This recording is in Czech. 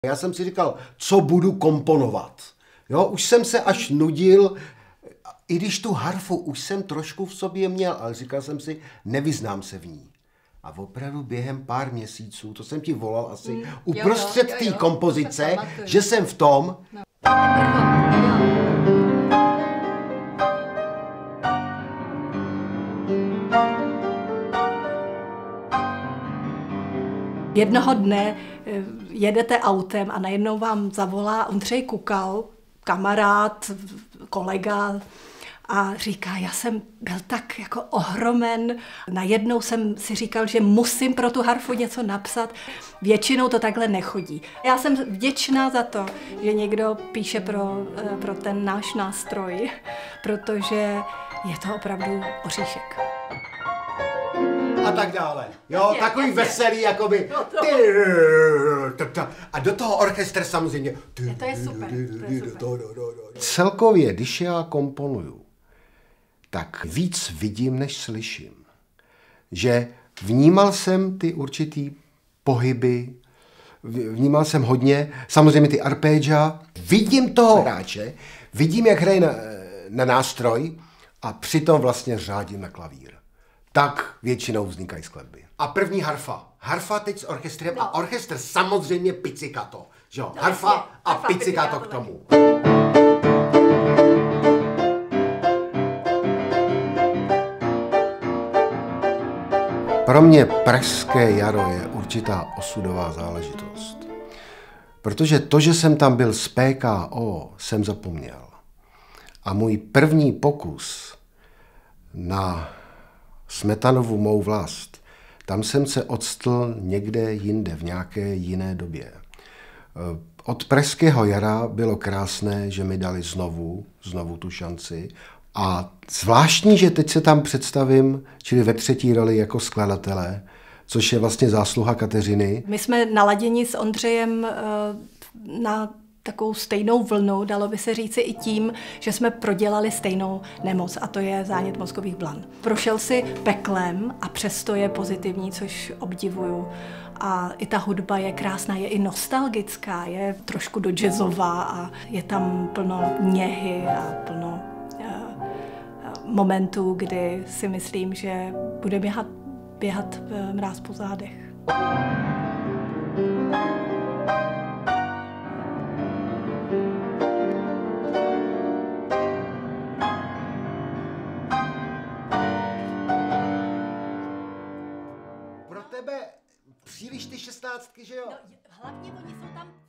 Já jsem si říkal, co budu komponovat. Jo, už jsem se až nudil, i když tu harfu už jsem trošku v sobě měl, ale říkal jsem si, nevyznám se v ní. A opravdu během pár měsíců, to jsem ti volal asi, uprostřed té kompozice, že jsem v tom. No. Jednoho dne jedete autem a najednou vám zavolá Ondřej Kukal, kamarád, kolega, a říká, já jsem byl tak jako ohromen, najednou jsem si říkal, že musím pro tu harfu něco napsat. Většinou to takhle nechodí. Já jsem vděčná za to, že někdo píše pro ten náš nástroj, protože je to opravdu oříšek. A tak dále. Jo, takový veselý, jakoby. A do toho orchestr samozřejmě. To je super. Celkově, když já komponuju, tak víc vidím, než slyším. Že vnímal jsem ty určitý pohyby, vnímal jsem hodně, samozřejmě ty arpégia, vidím toho hráče, vidím, jak hraje na nástroj a přitom vlastně řádím na klavír. Tak většinou vznikají skladby. A první harfa. Harfa teď s orchestrem a orchestr samozřejmě pizzicato. Jo, harfa a pizzicato k tomu. Pro mě pražské jaro je určitá osudová záležitost. Protože to, že jsem tam byl s PKO, jsem zapomněl. A můj první pokus na Smetanovu Mou vlast, tam jsem se odstl někde jinde, v nějaké jiné době. Od pražského jara bylo krásné, že mi dali znovu tu šanci. A zvláštní, že teď se tam představím, čili ve třetí roli jako skladatele, což je vlastně zásluha Kateřiny. My jsme naladěni s Ondřejem na takovou stejnou vlnu, dalo by se říci i tím, že jsme prodělali stejnou nemoc, a to je zánět mozkových blan. Prošel si peklem a přesto je pozitivní, což obdivuju. A i ta hudba je krásná, je i nostalgická, je trošku do jazzová a je tam plno něhy a plno momentů, kdy si myslím, že bude běhat mráz po zádech. Pro tebe příliš ty šestnáctky, že jo? No, hlavně oni jsou tam